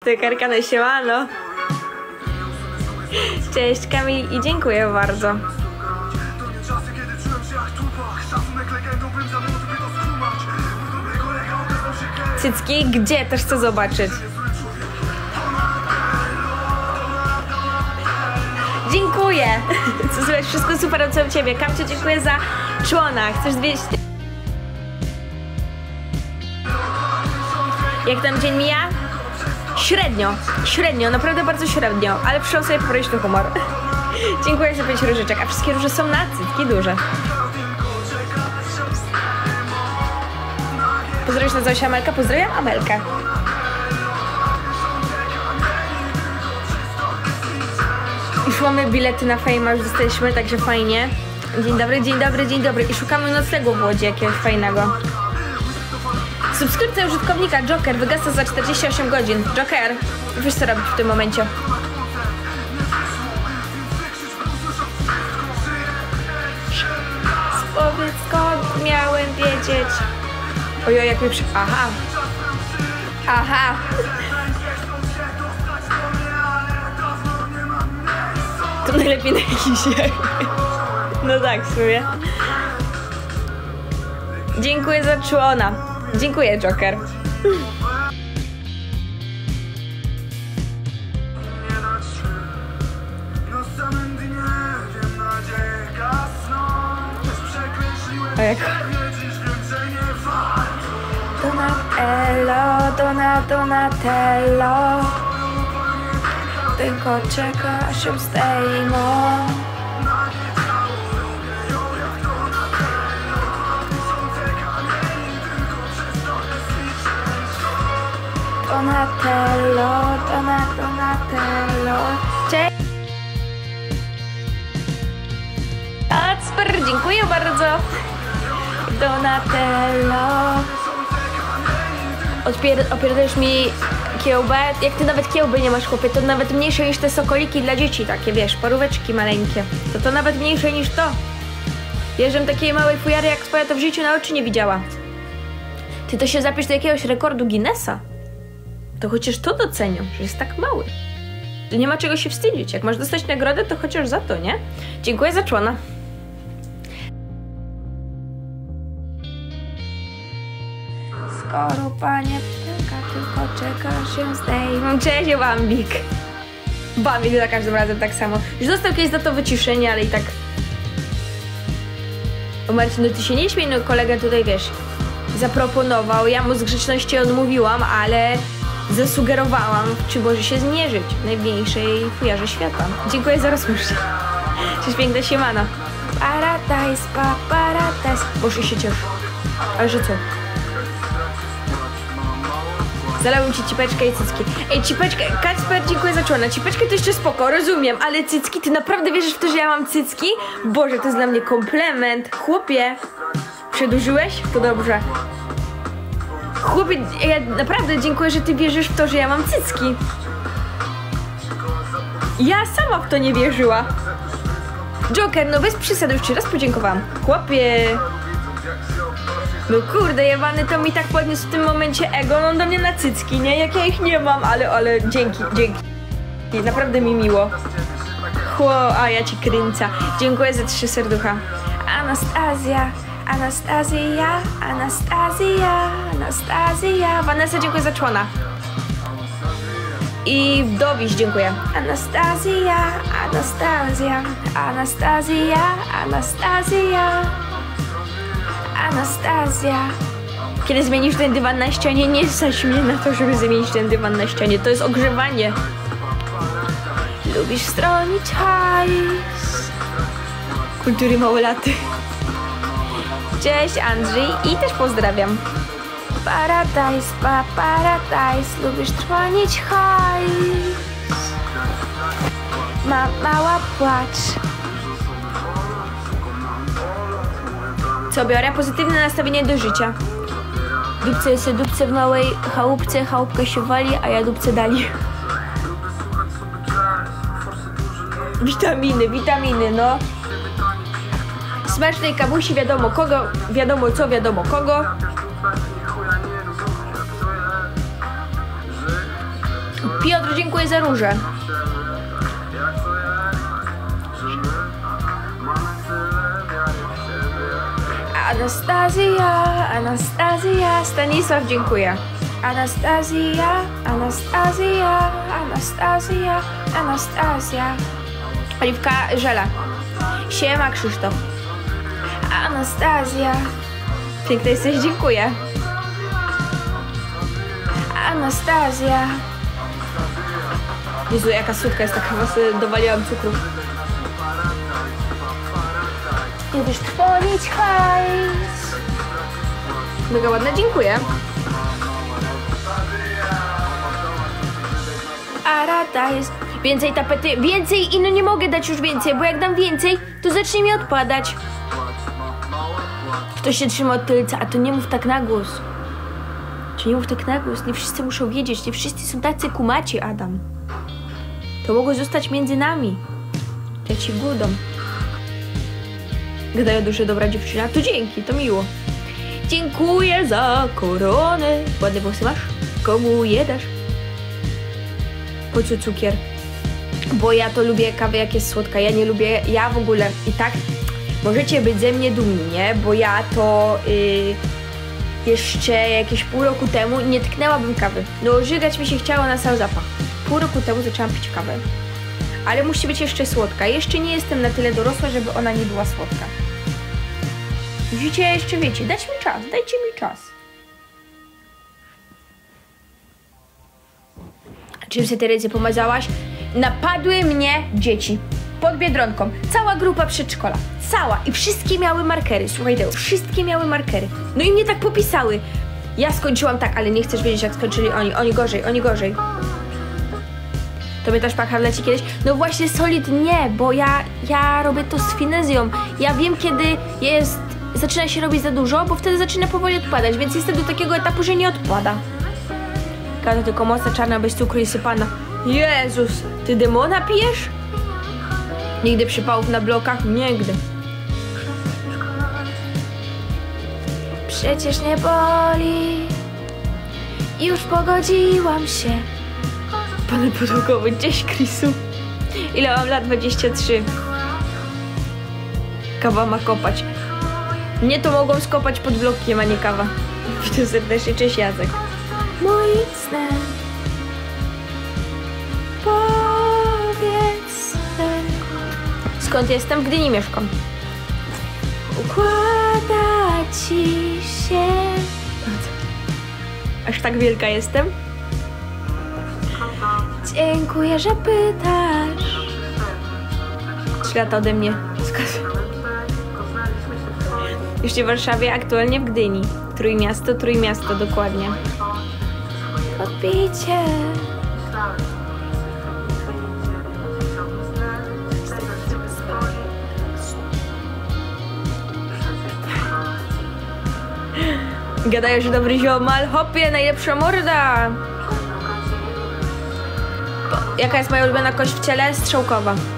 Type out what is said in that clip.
Stykerka na siemano. Cześć Kamil i dziękuję bardzo. Cycki, gdzie? Też chcę zobaczyć. Dziękuję. Co słychać? Wszystko super, co u ciebie. Kamciu, dziękuję za człona. Chcesz 200? Jak tam dzień mija? Średnio, naprawdę bardzo średnio, ale przyszłam sobie poprawić ten humor. Dziękuję za 5 różyczek, a wszystkie róże są na cycki duże. Pozdrowisz na Zosia Amelka? Pozdrawiam Amelkę. Już mamy bilety na Fejma, już dostaliśmy, także fajnie. Dzień dobry, dzień dobry, dzień dobry. I szukamy noclegu w Łodzi jakiegoś fajnego. Subskrypcja użytkownika Joker wygasa za 48 godzin. Joker, wiesz co robić w tym momencie. Powiedz, skąd miałem wiedzieć. Ojoj, jak mi Aha. To najlepiej na jakiś. No tak, w sumie. Dziękuję za człona. Dziękuję, Joker. O jak? Donatello, tylko czeka się zdejmą. Donatello. Cześć! Super, dziękuję bardzo. Donatello. Opierdolisz mi kiełbę. Jak ty nawet kiełby nie masz, chłopie, to nawet mniejsze niż te sokoliki dla dzieci, takie, wiesz, paróweczki maleńkie. To nawet mniejsze niż to. Jeżdżam takiej małej fujary jak twoja, to w życiu na oczy nie widziała. Ty to się zapisz do jakiegoś rekordu Guinnessa. To chociaż to docenią, że jest tak mały. To nie ma czego się wstydzić. Jak masz dostać nagrodę, to chociaż za to, nie? Dziękuję za człona. Skoro panie ptaka, tylko czeka się zdejmą. Cześć, Bambik. Bambik za każdym razem tak samo. Już dostał kiedyś za to wyciszenie, ale i tak... O Marcin, no ty się nie śmiej, no kolega tutaj, wiesz, zaproponował. Ja mu z grzeczności odmówiłam, ale zasugerowałam, czy może się zmierzyć najmniejszej fujarze świata. Dziękuję za rozmówcie. Cześć, piękna siemano. Paradise. Boże, się cieszę. Ale że co? Zalałem ci cipeczkę i cycki. Ej, cipeczkę, Kacper, dziękuję za człona. Cipeczkę to jeszcze spoko, rozumiem, ale cycki, ty naprawdę wierzysz w to, że ja mam cycki? Boże, to jest dla mnie komplement. Chłopie, przedłużyłeś? To dobrze. Chłopie, ja naprawdę dziękuję, że ty wierzysz w to, że ja mam cycki. Ja sama w to nie wierzyła. Joker, no bez przesady, już ci raz podziękowałam. Chłopie. No kurde, jebany to mi tak podniósł w tym momencie ego, no do mnie na cycki, nie? Jak ja ich nie mam, ale dzięki. Naprawdę mi miło. A ja ci kręcę. Dziękuję za 3 serducha. Anastazja. Vanessa, dziękuję za człona. I Wdowiś, dziękuję. Anastazja. Kiedy zmienisz ten dywan na ścianie, nie stać mnie na to, żeby zmienić ten dywan na ścianie. To jest ogrzewanie. Lubisz stronić hajs. Kultury małolaty. Cześć Andrzej i też pozdrawiam. Paradise. Lubisz trwonić hajs. Mała płacz. Co biorę? Pozytywne nastawienie do życia. Dupce w małej chałupce, chałupka się wali, a ja dupce dali. Witaminy, no. Smacznej kawusi, wiadomo kogo, wiadomo co, wiadomo kogo. Piotr, dziękuję za różę. Anastazja, Anastazja, Stanisław, dziękuję. Anastazja, Anastazja, Anastazja, Anastazja. Oliwka Żela. Siema, Krzysztof. Anastazja. Piękna jesteś, dziękuję. Anastazja. Jezu, jaka słodka jest, tak chyba sobie dowaliłam cukru. Lubisz trwonić hajs. Mega ładne, dziękuję. A rada jest... Więcej tapety, więcej i no nie mogę dać już więcej, bo jak dam więcej, to zacznie mi odpadać. Ktoś się trzyma od tylca, a to nie mów tak na głos. Czy nie mów tak na głos, nie wszyscy muszą wiedzieć, nie wszyscy są tacy kumaci, Adam. To mogło zostać między nami. Ja ci gudam. Gdają duże dobra dziewczyna, to dzięki, to miło. Dziękuję za koronę. Ładne włosy masz? Komu je dasz? Po co cukier? Bo ja to lubię kawę, jak jest słodka. Ja nie lubię, ja w ogóle i tak możecie być ze mnie dumni, nie? Bo ja to jeszcze jakieś pół roku temu nie tknęłabym kawy. No żygać mi się chciało na sam zapach. Pół roku temu zaczęłam pić kawę. Ale musi być jeszcze słodka. Jeszcze nie jestem na tyle dorosła, żeby ona nie była słodka. Musicie jeszcze, wiecie, dać mi czas, dajcie mi czas. Czym się te ręce pomazałaś? Napadły mnie dzieci pod Biedronką. Cała grupa przedszkola. Cała. I wszystkie miały markery. Słuchaj tego, wszystkie miały markery. No i mnie tak popisały. Ja skończyłam tak, ale nie chcesz wiedzieć, jak skończyli oni. Oni gorzej, oni gorzej. Tobie też pachar leci kiedyś? No właśnie, Solid nie, bo ja robię to z finezją. Ja wiem, kiedy zaczyna się robić za dużo, bo wtedy zaczyna powoli odpadać, więc jestem do takiego etapu, że nie odpada. Kawa tylko mocna, czarna, bez cukru i sypana. Jezus, ty demona pijesz? Nigdy przypałów na blokach? Nigdy. Przecież nie boli. Już pogodziłam się. Pan podłogowy, cześć Chrisu. Ile mam lat? 23. Kawa ma kopać. Mnie to mogą skopać pod blokiem, a nie kawa. Witam serdecznie, cześć Jacek. Moim snem powiedz. Skąd jestem? W Gdyni mieszkam. Układa ci się. Aż tak wielka jestem? Dziękuję, że pytasz. 3 lata ode mnie. Już nie w Warszawie, aktualnie w Gdyni. Trójmiasto dokładnie. Odbicie. Gadają, że dobry ziomal. Hopie, najlepsza morda. Jaka jest moja ulubiona kość w ciele? Strzałkowa.